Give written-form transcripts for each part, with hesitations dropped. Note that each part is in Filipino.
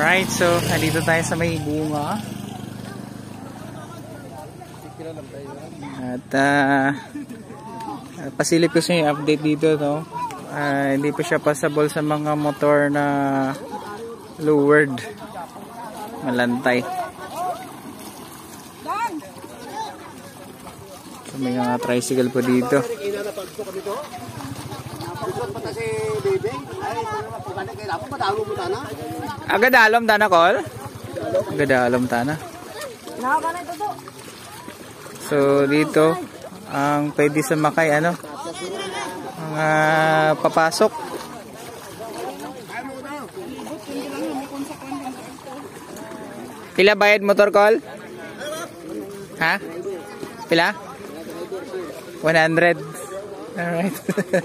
Alright, so nandito tayo sa may bunga. At pasilip ko sa yung update dito, no? Hindi pa siya passable sa mga motor na lowered, malantay. So may mga tricycle po dito. Agadalom tana kol? Agadalom tana. So dito ang pwede sumakay ano? Mga papasok. Pila bayad motor kol? Ha? Pila? 100. Alright.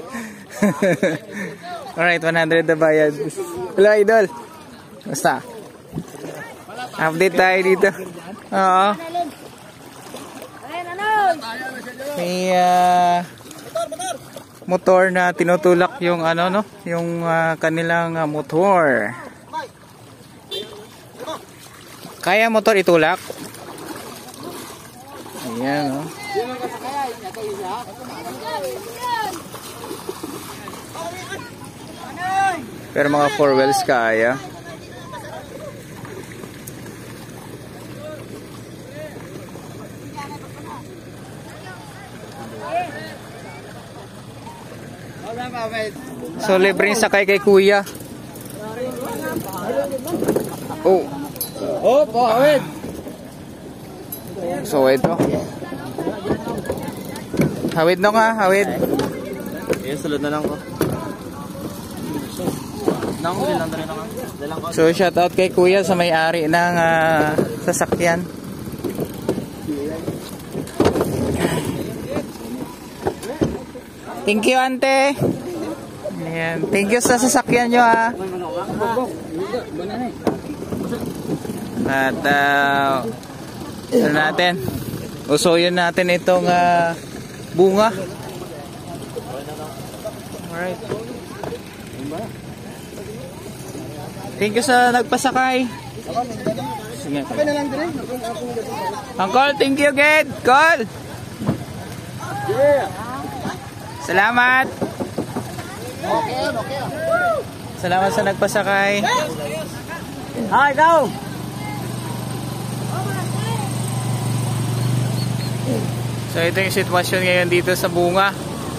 Alright, 100 na bayad. Hello, idol. Basta. Update tayo dito. Oo. May motor na tinutulak yung ano, no? Yung kanilang motor. Kaya motor itulak? Ayan, no? Pero mga 4 wheels kaya. So libreng sakay kay kuya. Oh. Oh, pawid. So ito. Hawid na nga, hawid. Yes, sulod na lang ko. So shout out kay kuya sa may-ari ng sasakyan. Thank you, ante. Ayan. Thank you sa sasakyan nyo, ha. At ano natin, usoyin natin itong bunga. Alright. Thank you sa nagpasakay. Sige. Uncle, thank you again. Call. Salamat. Salamat sa nagpasakay. Hi, go. So ito yung sitwasyon ngayon dito sa bunga.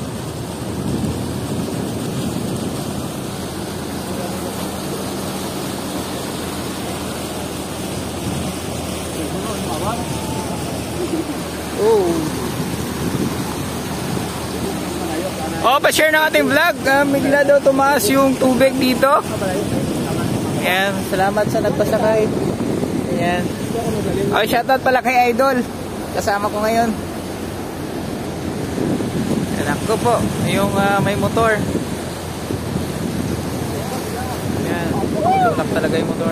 Oh, pa-share ng ating vlog. Bigla daw tumaas yung tubig dito. Ayan, salamat sa nagpasakay. Ayan. Oh, shoutout pala kay Idol. Kasama ko ngayon. Anak ko po, yung may motor. Ayan, tulak talaga yung motor.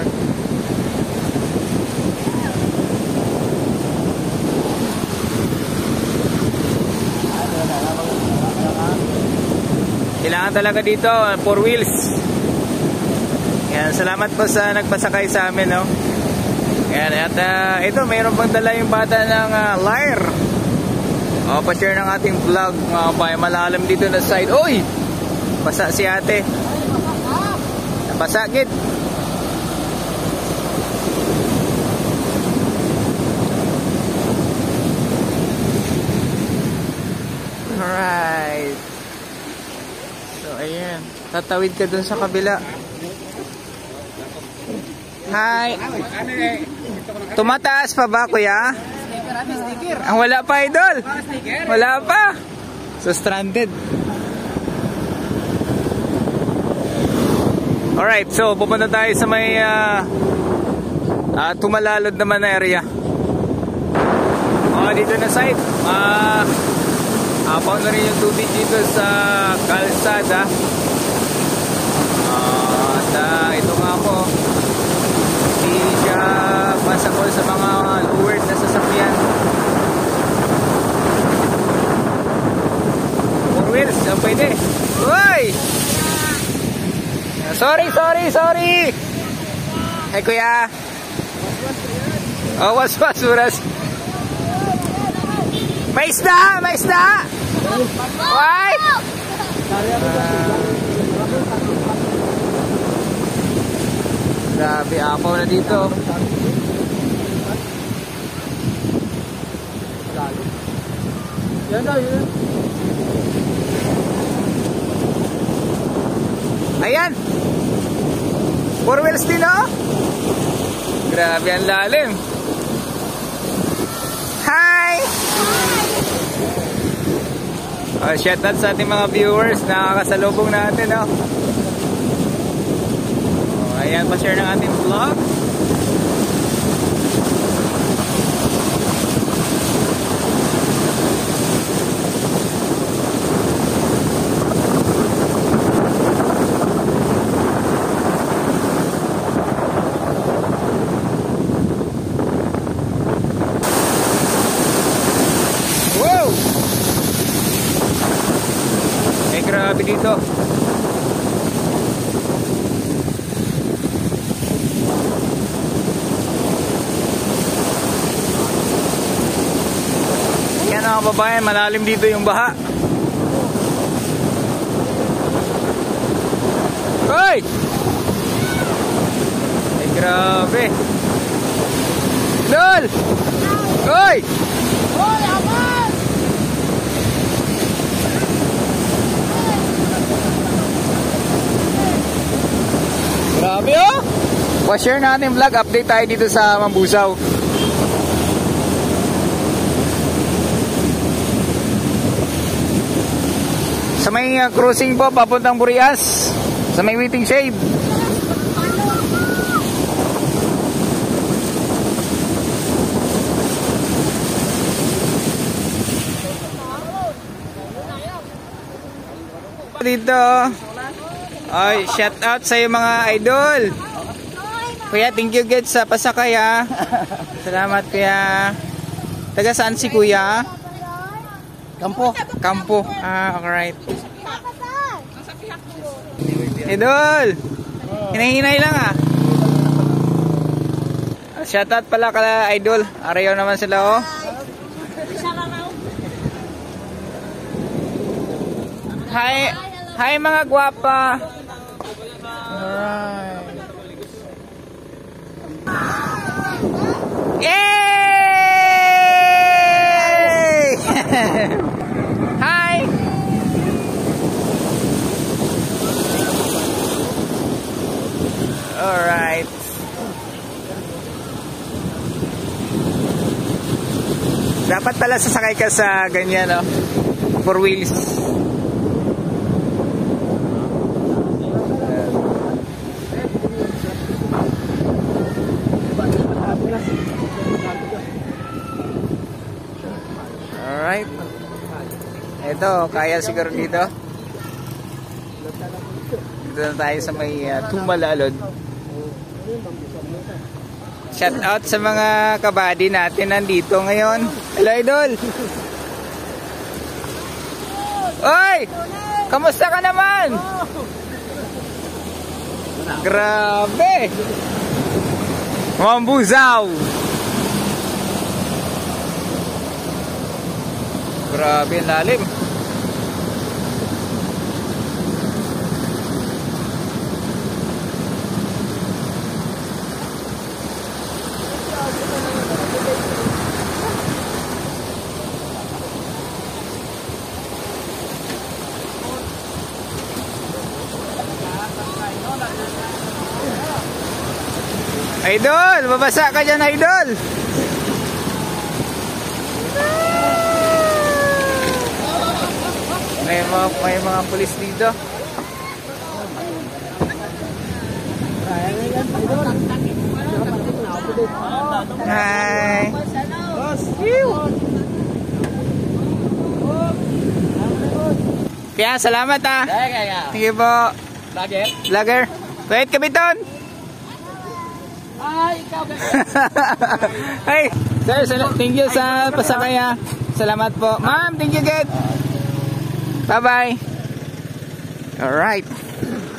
Kailangan talaga dito 4 wheels. Yan, salamat po sa nagpasakay sa amin, no. Yan, at ito mayroon pang dala yung bata ng lyre. O, pa-share ng ating vlog, mga kapay. Malalim dito na side. Uy! Basa si ate. Napasakit. Alright. Ayan, tatawid ka dun sa kabila. Hi. Tumataas pa ba, kuya? Ang wala pa, idol. Wala pa. So stranded. Alright, so pupunta tayo sa may tumalalod naman na area. Dito na side. Apaw na rin yung tubig dito sa kalsada. At ito nga po, hindi siya pasakol sa mga lowered na sasakyan. 4 wheels, pwede. Uy! Sorry! Hey kuya. Oh, was uras. May isda, may isda. Why? Grabe, apaw na dito. Ayan. 4 wheels din, oh. Grabe, ang lalim. Hi! Oh, shout out sa ating mga viewers na nakakasalubong natin, oh. Oh, ayan, pa-share ng ating vlog. Grabe dito. Yan mga kababayan, malalim dito yung baha. Hoy! Ay grabe. Lol! Hoy! Hoy, aman! Grabe, oh! Pa-share natin vlog, update tayo dito sa Mambusaw. Sa may cruising po papuntang Burias, sa may waiting shade. Dito. Ay, shout out sa iyo mga idol. Kuya, thank you guys sa pasakay, ha. Salamat kuya. Taga saan si kuya? Kampo. Kampo. Ah, alright. Idol. Hinahinay lang, ah. Shout out pala kala idol. Arayaw naman sila, oh. Hi. Hi mga gwapa. Alright. Yay! Hi. Alright. Dapat pala sasakay ka sa ganyan, no? 4 wheels. Alright. Ito, kaya siguro dito. Dito na tayo sa may Tumalalod. Shout out sa mga kabady natin nandito ngayon. Hello, idol. Oy! Kamusta ka naman? Grabe! Mambusaw! Grabe ang lalim. Idol, babasa ka dyan, idol. May mga pulis dito. Hi. Kaya salamat, ha. Sige po. Vlogger. Wait, kapiton. Hey, sir, thank you sa pasakaya. Salamat po. Ma'am, thank you, good. Bye-bye. Alright.